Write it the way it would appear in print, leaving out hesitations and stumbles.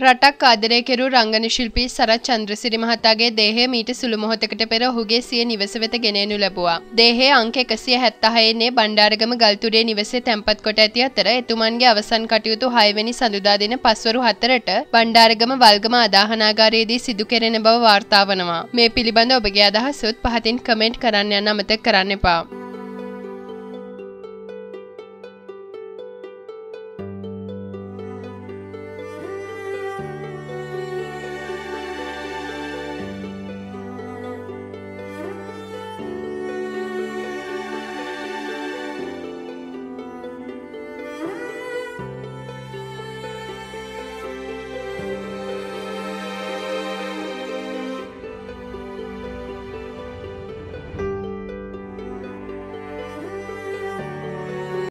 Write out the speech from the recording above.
රටක් ආදරය කෙරු රංගන ශිල්පී සරත් චන්ද්‍රසිරි මහතාගේ දේහය මීට සුළු මොහොතකට පෙර ඔහුගේ සිය නිවස වෙත ගෙන එනු ලැබුවා. දේහය අංක 176 නේ බණ්ඩාරගම ගල්තුඩේ නිවසේ තැන්පත් කොට ඇති අතර එතුමන්ගේ අවසන් කටයුතු 6 වෙනි සඳුදා දින පස්වරු 4ට බණ්ඩාරගම වල්ගම ආදාහනාගාරයේදී සිදු කෙරෙන බව වාර්තා වනවා. මේ පිළිබඳ ඔබගේ අදහසත් පහතින් කමෙන්ට් කරන්න යන්න අමතක කරන්න එපා.